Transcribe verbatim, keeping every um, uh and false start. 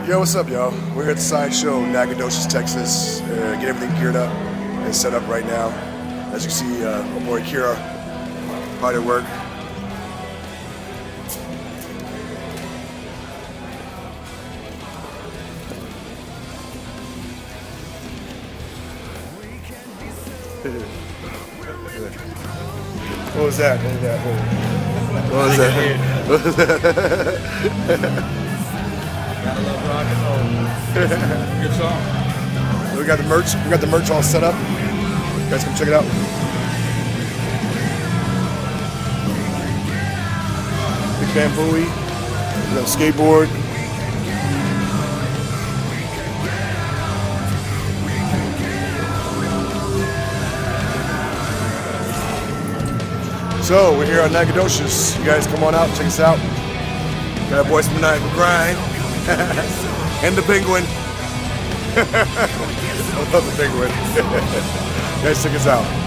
Yo, what's up, y'all? We're here at the sideshow, Nacogdoches, Texas. Uh, get everything geared up and set up right now. As you see, uh, my boy Kira, hard at work. What was that? What was that? What was that? What was that? Gotta love rock and roll. Good song. We got the merch. We got the merch all set up. You guys come check it out. Big bamboo. We got a skateboard. So we're here on Nacogdoches. You guys come on out, check us out. Got our boys from Niagara Grind and the Penguin. I love the Penguin. You guys check us out.